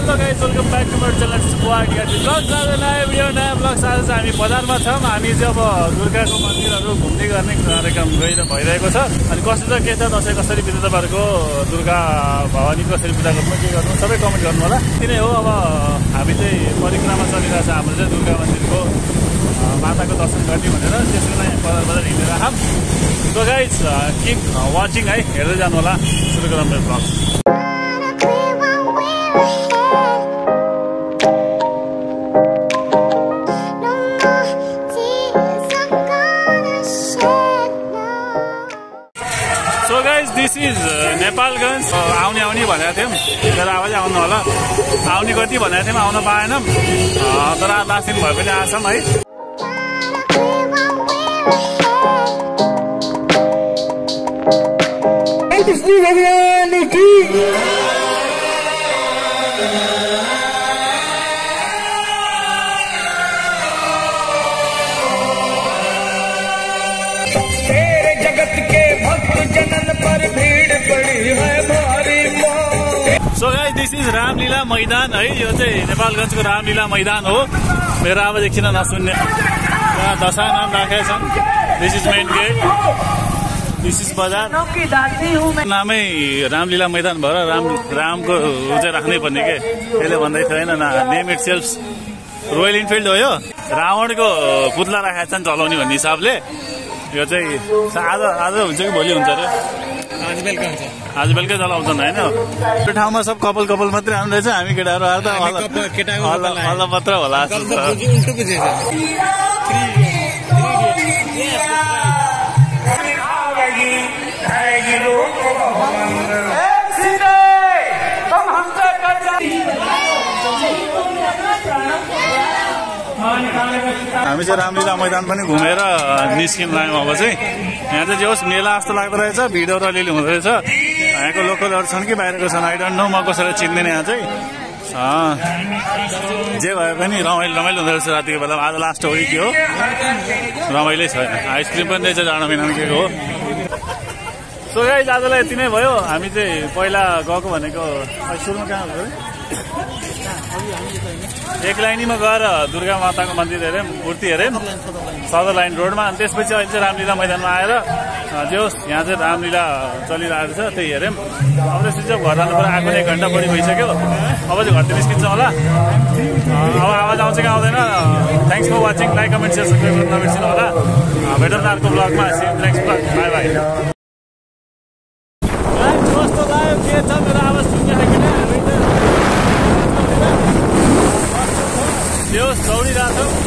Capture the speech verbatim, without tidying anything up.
Hello guys, welcome back to my channel. Vlogs आज नयाँ video नयाँ भ्लग्स आज चाहिँ हामी बजारमा छौँ। हामी चाहिँ अब दुर्गाको मन्दिरहरू घुम्ने गर्ने कार्यक्रम भइरहेको छ। अनि कसरी चाहिँ के छ दसैँ कसरी बित्यो तपाईँहरूको दुर्गा भवानी कसरी पूजा गर्नु के गर्नु सबै कमेन्ट गर्नु होला। किन हो अब हामी चाहिँ परिक्रमा चलिरहेछ हाम्रो चाहिँ दुर्गा मन्दिरको माताको दर्शन गर्ने भनेर त्यसको लागि बजार बजार हिँडेर आम। सो गाइज किप वाचिङ है, हेर्दै जानु होला। सुरु गरौँ मेरो vlog. So guys, this is Nepalgunj आउने आउने भनेको थियौँ तर अब चाहिँ आउनु होला। आउने कति भनेको थियौँ आउन पाएनौँ तर लास्ट दिन भए पनि आछौँ है। So guys this is Ramlila Maidan है। यो चाहिँ नेपालगञ्जको रामलीला मैदान हो। मेरो आवाज एकछिन नसुन्ने यहाँ दशा नाम राखेका छन्। This is main gate, this is बजार। नामै रामलीला मैदान भएर राम रामको ऊ चाहिँ राख्नै पर्ने के यसले भन्दै थियो होइन। Name itself Royal Enfield हो। यो रावणको पुतला राखेका छन् चलाउने भन्ने हिसाबले। यो चाहिँ आज आज हुन्छ कि भोलि हुन्छ अरे? आज बेलुका हुन्छ। आज बेलुकै चलाउँछन् होइन। त्यो ठाउँमा सब कपाल कपाल मात्रै आउँदै रहेछ। हामी केटाहरू आएर हल्ला मात्र होला। हामी चाहिँ रामलीला मैदान पनि घुमेर निस्किन लाग्यौँ। अब चाहिँ यहाँ चाहिँ जे होस् मेला जस्तो लाग्दो रहेछ। भिडहरू अलिअलि हुँदो रहेछ। यहाँको लोकलहरू छन् कि बाहिरको छन् आई डोन्ट नो। म कसैलाई चिन्दैन यहाँ चाहिँ। जे भए पनि रमाइलो रमाइलो हुँदो रहेछ रातिको बेला। आज लास्ट हो कि के हो रमाइलै छ। आइसक्रिम पनि रहेछ जाडो महिनामा के हो। सो गाइस आजलाई यति नै भयो। हामी चाहिँ पहिला गएको भनेको सुरुमा कहाँ हो एक लाइनीमा गएर दुर्गा माताको मन्दिर हेऱ्यौँ, मूर्ति हेऱ्यौँ सदर लाइन रोडमा। अनि त्यसपछि अहिले चाहिँ रामलीला मैदानमा आएर जे होस् यहाँ चाहिँ रामलीला चलिरहेको छ त्यही हेऱ्यौँ। अब त्यसपछि चाहिँ घर जानु पर्यो। आएको एक घन्टा बढी भइसक्यो। अब चाहिँ घरतिर निस्किन्छ होला। अब आवाज आउँछ कि आउँदैन। Thanks for watching. Like comment share subscribe गर्न नबिर्सिनु होला। भेटौँ न अर्को ब्लगमा। Next blog. Bye bye. कस्तो लाग्यो के छ मेरो आवाज सुन्ने किन दौडिरहेको छ।